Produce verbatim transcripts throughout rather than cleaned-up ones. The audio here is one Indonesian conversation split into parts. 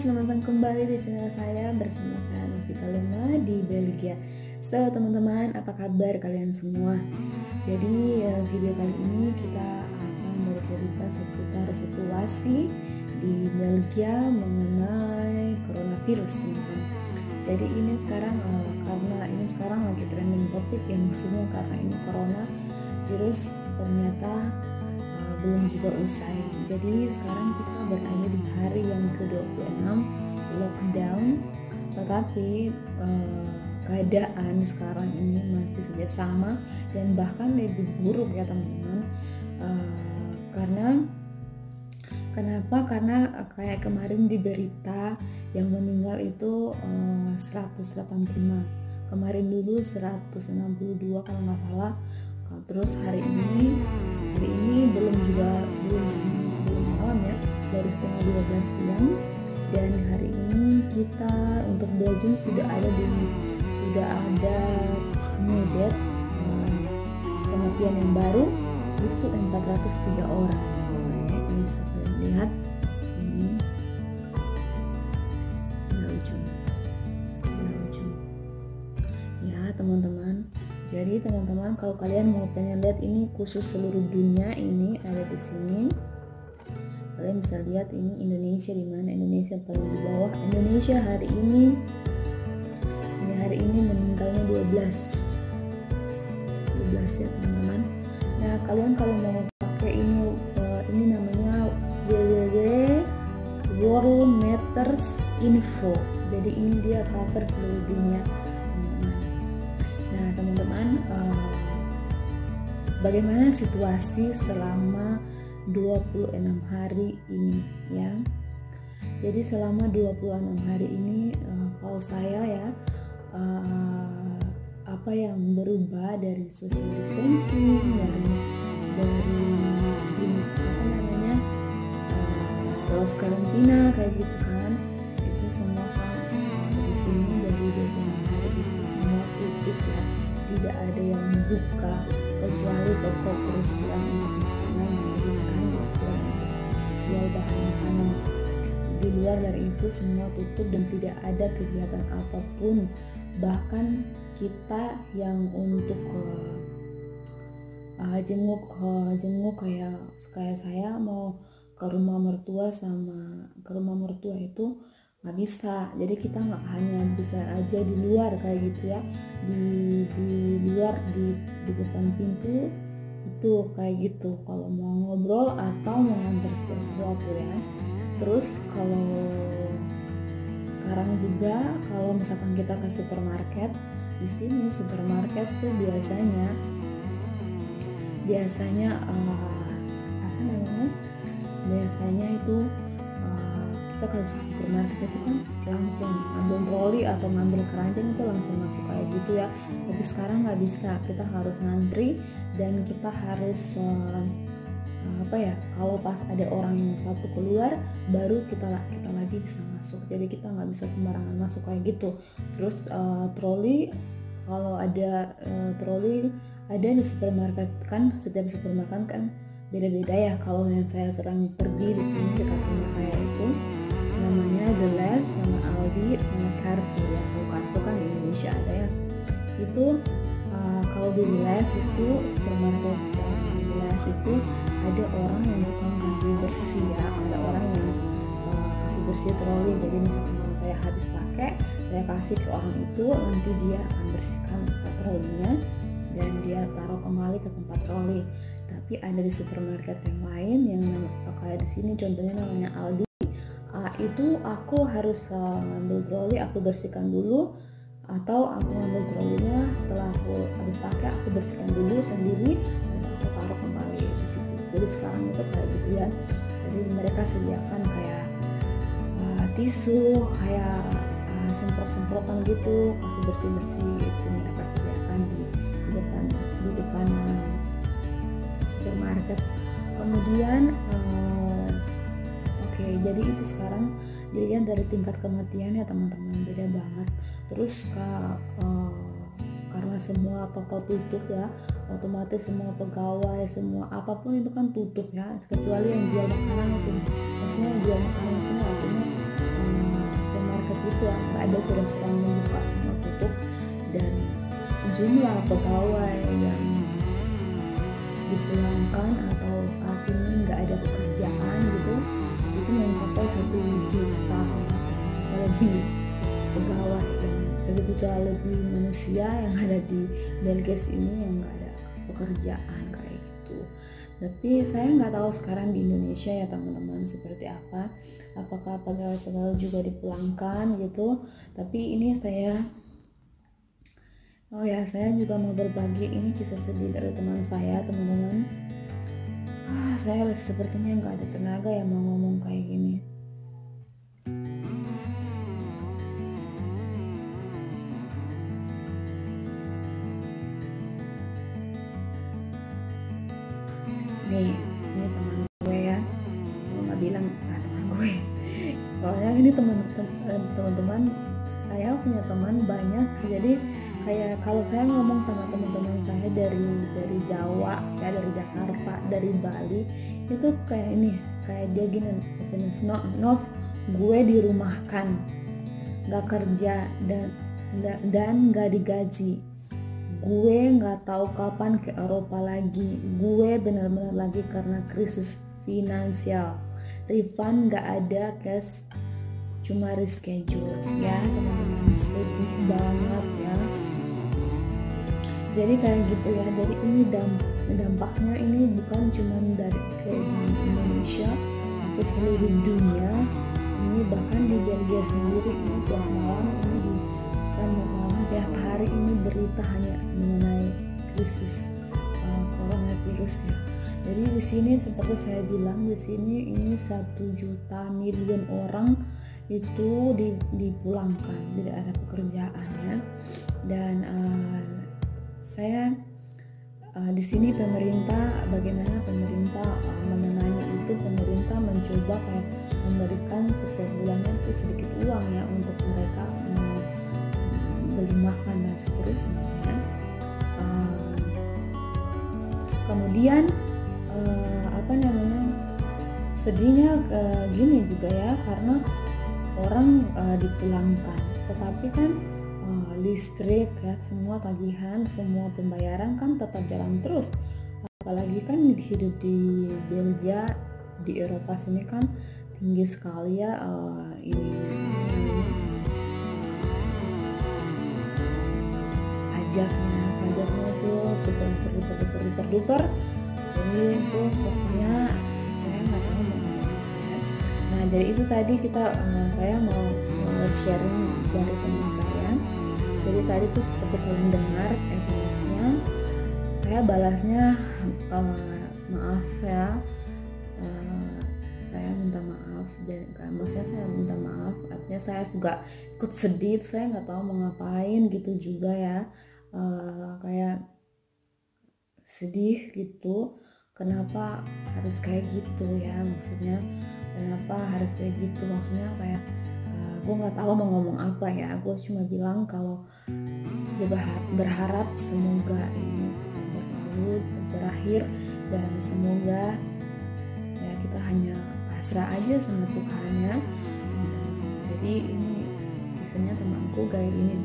selamat datang kembali di channel saya bersama saya Novita Lema di Belgia. So teman-teman, apa kabar kalian semua? Jadi ya, video kali ini kita akan bercerita seputar situasi di Belgia mengenai coronavirus, teman-teman. Jadi ini sekarang uh, karena ini sekarang lagi trending topik ya, maksudnya karena ini corona virus ternyata uh, belum juga usai. Jadi sekarang kita berada di hari yang ke dua puluh enam lockdown, tetapi uh, keadaan sekarang ini masih saja sama dan bahkan lebih buruk ya teman-teman. Uh, karena kenapa? Karena uh, kayak kemarin di berita yang meninggal itu uh, seratus delapan puluh lima, kemarin dulu seratus enam puluh dua kalau nggak salah. Terus hari ini hari ini belum juga belum belum malam ya, baru setengah dua belas siang, dan hari ini kita untuk Belgium sudah ada di sudah ada new death, uh, kematian yang baru itu empat ratus tiga orang. Nah, ini bisa kalian lihat ini Belgium, Belgium ya teman-teman. Jadi teman-teman, kalau kalian mau pengen lihat ini khusus seluruh dunia, ini ada di sini. Kalian bisa lihat ini Indonesia di mana, Indonesia paling di bawah. Indonesia hari ini ini hari ini meninggalnya dua belas ya teman-teman. Nah, kalian kalau mau pakai ini uh, ini namanya w w w titik worldmeters info. Jadi ini dia cover seluruh dunia. Nah teman-teman, uh, bagaimana situasi selama dua puluh enam hari ini ya. Jadi selama dua puluh enam hari ini uh, kalau saya ya uh, apa yang berubah dari social distancing, dari dari ini apa namanya uh, self karantina kayak gitu kan, itu semua kan uh, di sini dari dua puluh enam hari itu semua tutup ya, tidak ada yang buka kecuali toko kerusian untuk makanan, memberikan kerusian untuk jual bahan makanan. Di luar dari itu semua tutup dan tidak ada kegiatan apapun. Bahkan kita yang untuk uh, uh, jenguk uh, jenguk kayak kayak saya mau ke rumah mertua sama ke rumah mertua itu nggak bisa. Jadi kita nggak hanya bisa aja di luar kayak gitu ya, di di luar di di depan pintu itu kayak gitu kalau mau ngobrol atau mau nganter sesuatu ya. Terus kalau sekarang juga kalau misalkan kita ke supermarket, di sini supermarket tuh biasanya biasanya uh, apa namanya biasanya itu uh, kita kalau ke supermarket itu kan langsung ambil troli atau ngambil keranjang itu langsung masuk kayak gitu ya. Tapi sekarang nggak bisa, kita harus ngantri dan kita harus uh, apa ya, kalau pas ada orang yang satu keluar baru kita kita lagi bisa masuk. Jadi kita nggak bisa sembarangan masuk kayak gitu. Terus uh, troli, kalau ada uh, troli ada di supermarket kan, setiap supermarket kan beda-beda ya. Kalau yang saya sering pergi di sini dekat rumah saya itu namanya Delhaize sama Aldi sama Carrefour ya. Kalau Carrefour kan di Indonesia ada ya. Itu uh, kalau di Delhaize itu supermarket Delhaize itu ada orang yang tukang kasih bersih ya, ada orang yang uh, kasih bersih troli. Jadi misalkan kalau saya habis pakai, saya kasih ke orang itu, nanti dia akan bersihkan trolinya dan dia taruh kembali ke tempat troli. Tapi ada di supermarket yang lain yang kayak di sini contohnya namanya Aldi. Uh, itu aku harus uh, ngambil troli, aku bersihkan dulu, atau aku ngambil trolinya setelah aku habis pakai aku bersihkan dulu sendiri dan aku taruh kembali di situ. Jadi sekarang itu kayak gitu ya. Jadi mereka sediakan kayak uh, tisu, kayak uh, semprot-semprotan gitu, kasih bersih-bersih itu mereka sediakan di, di depan di depan uh, supermarket. Kemudian uh, oke, okay, jadi itu sekarang dilihat dari tingkat kematian ya teman-teman, beda banget. Terus kak uh, karena semua toko tutup ya, otomatis semua pegawai, semua apapun itu kan tutup ya, kecuali yang jual makanan itu. Maksudnya yang jual makanan itu artinya um, ada terus-terang membuka sama tutup, dan jumlah pegawai yang dipulangkan atau saat ini nggak ada pekerjaan gitu itu mencapai satu juta atau lebih pegawai, dan satu juta lebih manusia yang ada di Belgia ini yang nggak ada pekerjaan kayak gitu. Tapi saya nggak tahu sekarang di Indonesia ya teman-teman seperti apa, apakah pegawai-pegawai juga dipulangkan gitu. Tapi ini saya oh ya saya juga mau berbagi ini kisah sedih dari teman saya teman-teman. Ah, saya sepertinya nggak ada tenaga ya mau ngomong kayak gini. Nih, ini teman gue ya, gue nggak bilang ah, teman gue. Soalnya ini teman-teman, saya punya teman banyak, jadi kayak kalau saya ngomong sama teman-teman saya dari dari Jawa ya, dari Jakarta, dari Bali, itu kayak ini, kayak dia gini S M S, no, Nov, gue dirumahkan, nggak kerja dan dan nggak digaji, gue nggak tahu kapan ke Eropa lagi, gue benar-benar lagi karena krisis finansial, refund nggak ada, cash cuma reschedule ya teman-teman, sedih banget ya. Jadi kayak gitu ya, jadi ini damp dampaknya ini bukan cuma dari ke Indonesia tapi seluruh dunia, ini bahkan di Belgia sendiri ini tiap malam ini di kan malam tiap hari ini berita hanya mengenai krisis uh, coronavirus ya. Jadi di sini seperti saya bilang, di sini ini satu juta miliar orang itu dipulangkan, tidak ada pekerjaan ya. Dan uh, saya uh, di sini pemerintah, bagaimana pemerintah uh, menangani itu, pemerintah mencoba kayak memberikan setiap bulannya itu sedikit uang ya untuk mereka uh, beli makan dan seterusnya ya. Uh, kemudian uh, apa namanya sedihnya uh, gini juga ya, karena orang uh, dipulangkan, tetapi kan uh, listrik ya, semua tagihan, semua pembayaran kan tetap jalan terus. Apalagi kan hidup di Belgia, di Eropa sini kan tinggi sekali ya uh, ini pajaknya, pajaknya itu super duper duper duper duper. Jadi itu pokoknya saya nggak tahu mau ngomong apa ya. Nah dari itu tadi kita uh, saya mau uh, sharing dari teman saya. Jadi tadi tuh seperti kalian dengar S M S-nya, saya balasnya uh, maaf ya, uh, saya minta maaf. Jadi maksudnya saya minta maaf, artinya saya juga ikut sedih, saya nggak tahu mau ngapain gitu juga ya, uh, kayak sedih gitu. Kenapa harus kayak gitu ya, maksudnya kenapa harus kayak gitu, maksudnya kayak uh, gue nggak tahu mau ngomong apa ya. Gue cuma bilang kalau gue berharap semoga ini cepat berlalu, berakhir, dan semoga ya kita hanya pasrah aja sama Tuhan ya. Jadi ini misalnya temanku kayak gini,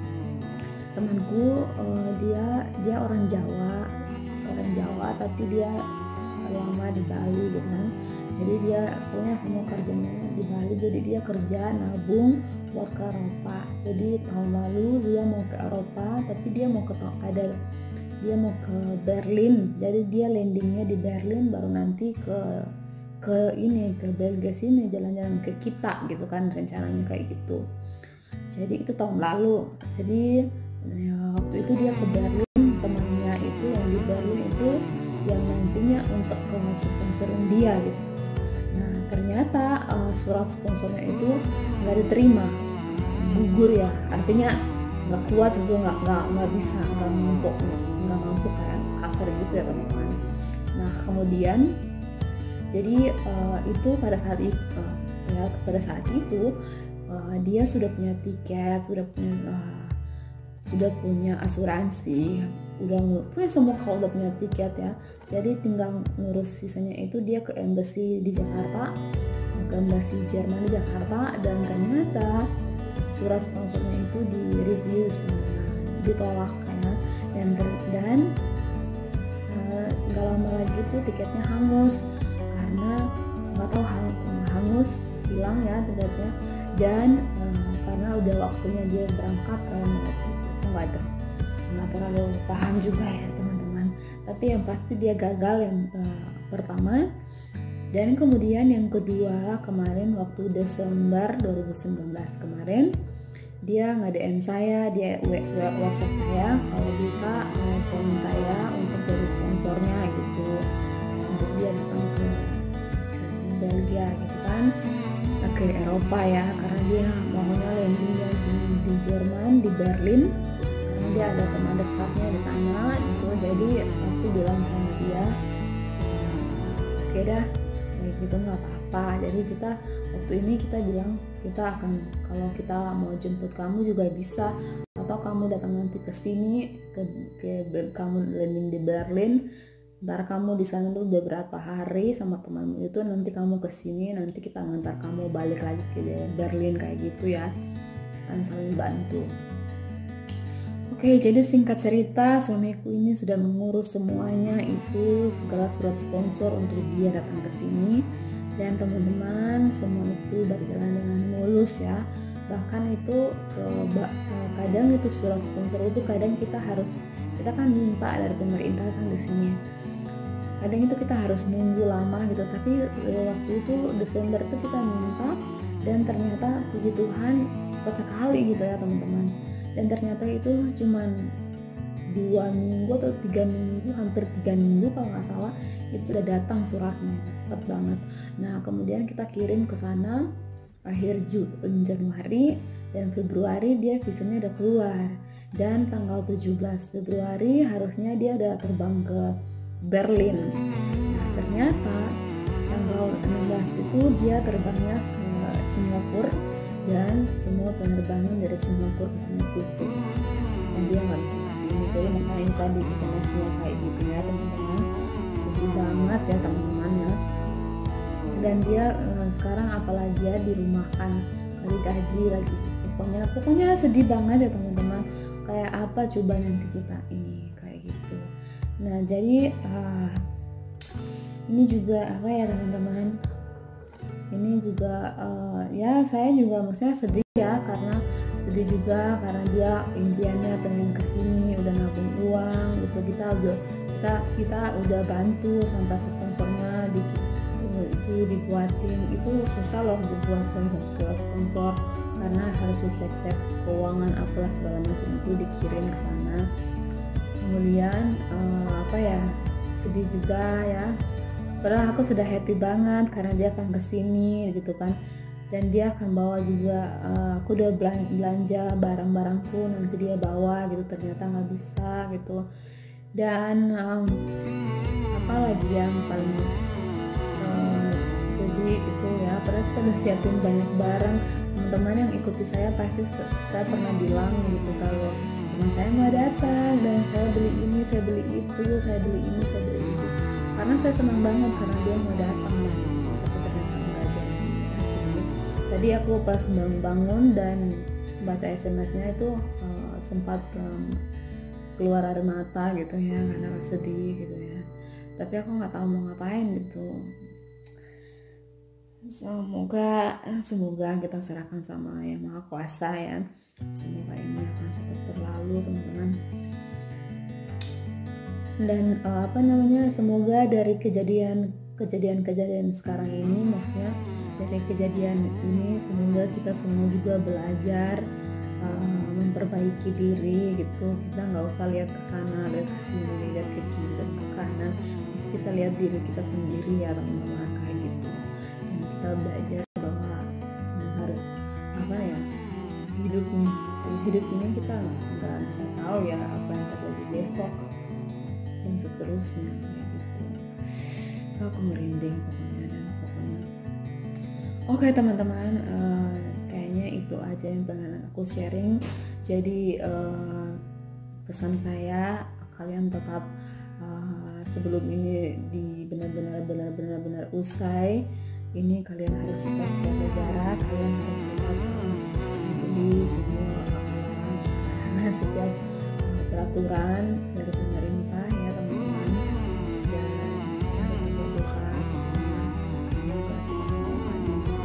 temanku uh, dia dia orang Jawa orang Jawa tapi dia lama di Bali gitu kan. Jadi dia punya semua kerjanya di Bali, jadi dia kerja nabung buat ke Eropa. Jadi tahun lalu dia mau ke Eropa, tapi dia mau ke ada dia mau ke Berlin. Jadi dia landingnya di Berlin, baru nanti ke ke ini ke Belgia sini, jalan-jalan ke kita gitu kan, rencananya kayak gitu. Jadi itu tahun lalu. Jadi ya, waktu itu dia ke Berlin, temannya itu yang di Berlin itu yang nantinya untuk ke sponsorin dia gitu. Nah ternyata uh, surat sponsornya itu nggak diterima, gugur ya, artinya nggak kuat itu, nggak nggak nggak bisa, nggak mampu nggak mampu kayak cover gitu ya teman-teman. Nah kemudian jadi uh, itu pada saat itu uh, ya pada saat itu uh, dia sudah punya tiket, sudah punya uh, udah punya asuransi, udah punya semua, kalau udah punya tiket ya. Jadi tinggal ngurus visanya itu dia ke embassy di Jakarta, ke embassy Jerman di Jakarta, dan ternyata surat sponsornya itu di review, ditolak saya, dan ter- dan nggak uh, lama lagi tuh tiketnya hangus karena nggak tahu hang, hangus hilang ya tiketnya, dan uh, karena udah waktunya dia berangkat kan, nggak ada nggak terlalu paham juga ya teman-teman, tapi yang pasti dia gagal yang uh, pertama. Dan kemudian yang kedua kemarin waktu Desember dua ribu sembilan belas kemarin, dia nge-D M saya, dia WhatsApp saya kalau bisa phone saya untuk jadi sponsornya gitu, untuk dia datang ke, ke Belgia gitu kan, ke Eropa ya, karena dia maunya landingnya di, di Jerman, di Berlin, karena dia ada teman dekatnya di sana gitu. Jadi aku bilang sama dia, oke okay dah kayak gitu nggak apa-apa. Jadi kita waktu ini kita bilang kita akan, kalau kita mau jemput kamu juga bisa, atau kamu datang nanti ke sini, ke, ke kamu landing di Berlin, ntar kamu di sana tuh beberapa hari sama temanmu itu, nanti kamu ke sini, nanti kita ngantar kamu balik lagi ke Berlin kayak gitu ya, kan saling bantu. Oke, jadi singkat cerita, suamiku ini sudah mengurus semuanya itu, segala surat sponsor untuk dia datang ke sini, dan teman-teman semua itu berjalan dengan mulus ya. Bahkan itu kadang itu surat sponsor itu kadang kita harus, kita kan minta dari pemerintah kan di sini. Kadang itu kita harus nunggu lama gitu, tapi waktu itu Desember itu kita minta, dan ternyata puji Tuhan cepat sekali gitu ya teman-teman. Dan ternyata itu cuman dua minggu atau tiga minggu, hampir tiga minggu kalau nggak salah, itu udah datang suratnya, cepat banget. Nah kemudian kita kirim ke sana akhir Januari, dan Februari dia visanya udah keluar, dan tanggal tujuh belas Februari harusnya dia udah terbang ke Berlin. Nah ternyata tanggal enam belas itu dia terbangnya ke Singapura, dan semua penerbangan dari Singapura katanya tutup, dan dia nggak bisa kesini. Jadi makanya tadi S M S-nya kayak gitu ya teman-teman, sedih banget ya teman-teman ya. Dan dia eh, sekarang apalagi ya dirumahkan, dari gaji lagi, pokoknya pokoknya sedih banget ya teman-teman. Kayak apa coba nanti kita ini kayak gitu. Nah jadi uh, ini juga apa ya teman-teman, ini juga uh, ya saya juga maksudnya sedih ya, karena sedih juga karena dia impiannya pengen kesini, udah nabung uang gitu, kita udah kita kita udah bantu sampai sponsornya di, itu dibuatin, itu susah loh dibuat sponsor sponsor karena harus dicek-cek keuangan apalah segala macam, itu dikirim ke sana. Kemudian uh, apa ya, sedih juga ya. Padahal aku sudah happy banget karena dia akan kesini gitu kan, dan dia akan bawa juga, uh, aku udah belanja barang-barangku nanti dia bawa gitu, ternyata nggak bisa gitu. Dan um, apa lagi yang paling uh, sedih itu ya, padahal kita udah siapin banyak barang. Teman-teman yang ikuti saya pasti saya pernah bilang gitu, kalau teman saya mau datang dan saya beli ini, saya beli itu, saya beli ini, saya beli itu, karena saya senang banget karena dia mau datang, tapi ternyata nggak jadi. Tadi aku pas bangun dan baca S M S-nya itu uh, sempat um, keluar air mata gitu ya, karena sedih gitu ya. Tapi aku nggak tahu mau ngapain gitu. Semoga semoga kita serahkan sama Yang Maha Kuasa ya. Semoga ini akan cepat berlalu teman-teman. Dan uh, apa namanya, semoga dari kejadian kejadian-kejadian sekarang ini, maksudnya dari kejadian ini, semoga kita semua juga belajar uh, memperbaiki diri gitu. Kita nggak usah lihat ke sana, lihat ke sini, lihat ke kiri dan ke kanan. Kita lihat diri kita sendiri ya teman-teman, kayak gitu. Dan kita belajar bahwa harus apa ya, hidup hidup ini kita nggak bisa tahu ya apa yang terjadi besok dan seterusnya kayak gitu. Aku merinding pokoknya, dan pokoknya oke teman-teman, uh, kayaknya itu aja yang pengen aku sharing. Jadi uh, pesan saya, kalian tetap uh, sebelum ini di benar-benar benar-benar benar usai ini, kalian harus tetap jaga jarak, kalian harus tetap uh, di setiap uh, peraturan dari pemerintah ya teman-teman, dan jangan lupa berdoa semoga kita semua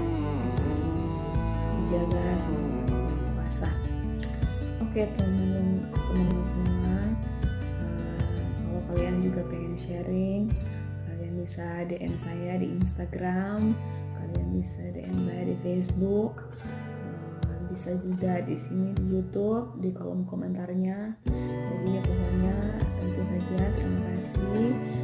dijaga sama Yang Kuasa. Oke teman-teman semua, uh, kalau kalian juga pengen sharing, kalian bisa D M saya di Instagram, kalian bisa D M saya di Facebook, uh, bisa juga di sini di YouTube di kolom komentarnya. Jadi ya pokoknya itu saja, terima kasih.